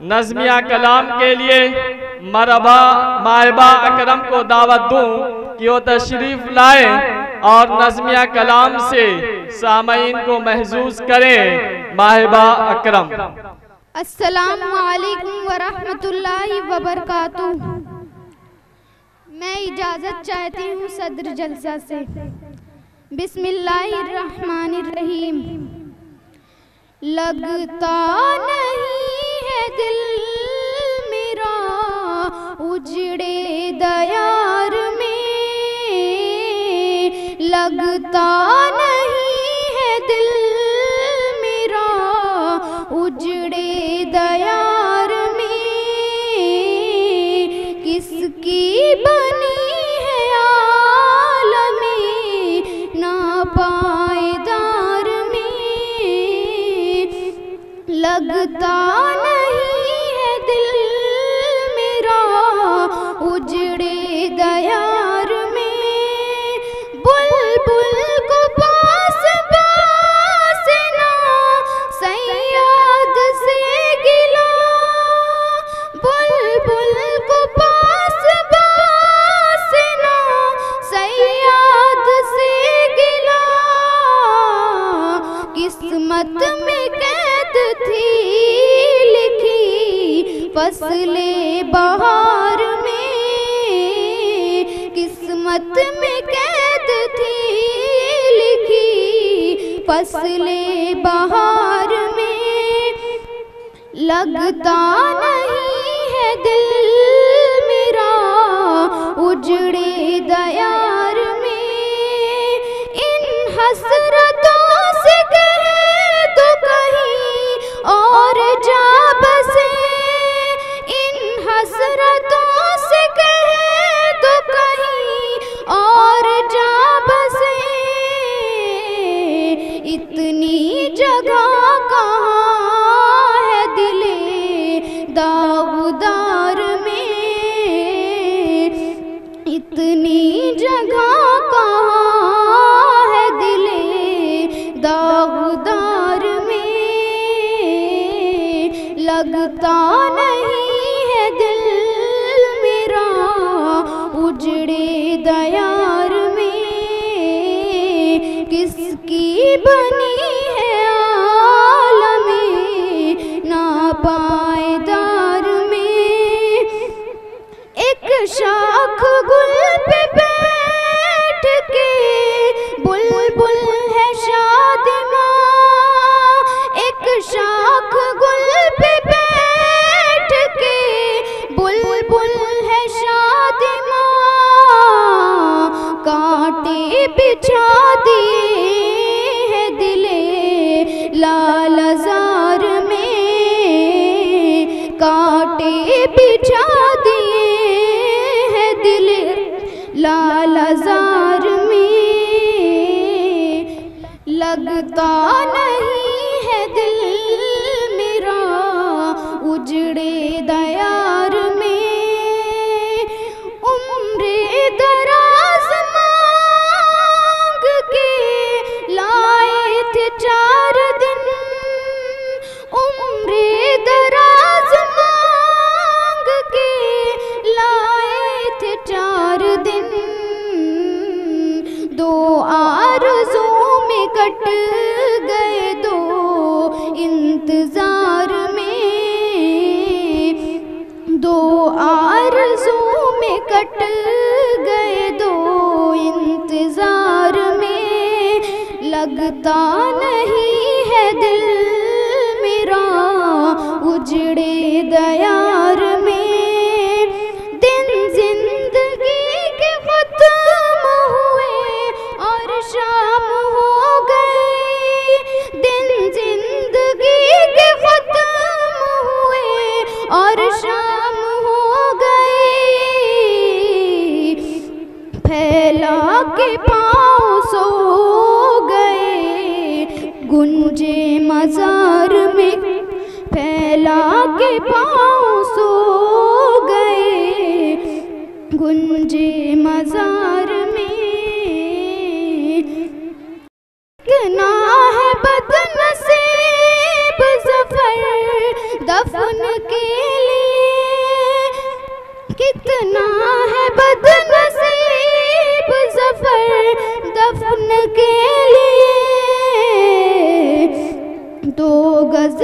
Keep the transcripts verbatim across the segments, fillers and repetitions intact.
नज़मिया कलाम के लिए मरहबा माहिबा अकरम को दावत दूं कि वो तशरीफ लाए और नज़मिया कलाम से सामईन को महजूज करें। माहिबा अकरम। अस्सलामु अलैकुम वरहमतुल्लाहि वबरकातुहू। मैं इजाज़त चाहती हूँ सदर जलसा से। बिस्मिल्लाहिर्रहमानिर्रहीम। लगता नहीं है दिल मेरा उजड़े दयार में, लगता नहीं है दिल मेरा उजड़े दयार में। किसकी बनी है आलमे नापायदार में, लगता नहीं है दिल मेरा उजड़े दयार में। बुलबुल को पास पास ना सैयाद से गिला, बुलबुल को पास पास ना सैयाद से गिला। किस्मत में कैद थी लिखी फसले बहार में, किस्मत में कैद थी लिखी फसले बहार में। लगता नहीं है दिल मेरा उजड़े दयार में। इन हसरतों से कह तो कहीं और जा बसे, इन हसरतों से कह तो कहीं और जा बसे। इतनी जगह कहाँ है दिले दाऊदार में, इतनी जगह कहाँ है दिले दाऊदार में। लगता नहीं है दिल मेरा उजड़े दयार में। किसकी बनी है आलमे नापायदार में। एक शाख गुल पे बैठ के बुलबुल है शादिमां, एक शाख गुल पे बैठ के बुलबुल है शादिमां। कांटे बिछा दिए हैं दिले लालजार में, कांटे बिछा दिए हैं दिले लालजार में। लगता नहीं है दिल मेरा उजड़े दयार में। उम्रे दराज मांग के लाए थे चार दिन, उम्रे दराज मांग के लाए थे चार दिन। दो आरज़ू में कट गए दो इंतजार में, दो आरज़ू में कट गए दो इंतजार में। लगता नहीं है दिल मेरा उजड़े दयार में। दिन जिंदगी के खत्म हुए और शाम हो गई, दिन जिंदगी के खत्म हुए और शाम हो गई। फैला के पाँव सो गए गुंजे मजार में, फैला के पाँव सो गए गुंजे मजार में। कितना है बदनसीब ज़फ़र दफन के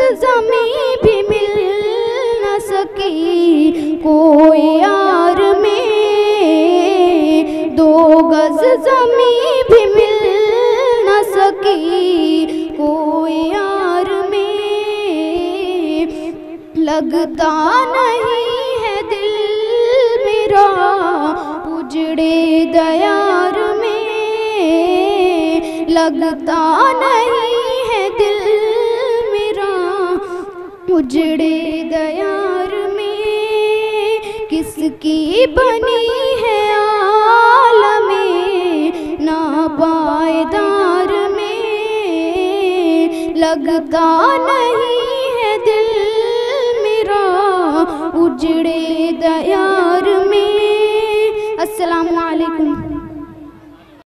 ज़मीं भी मिल न सकी कोई यार में, दो गज ज़मीं भी मिल न सकी कोई यार में। लगता नहीं है दिल मेरा उजड़े दयार में, लगता नहीं है दिल मेरा उजड़े दयार में। किसकी बनी है आलमे नापायदार में, लगता नहीं है दिल मेरा उजड़े दया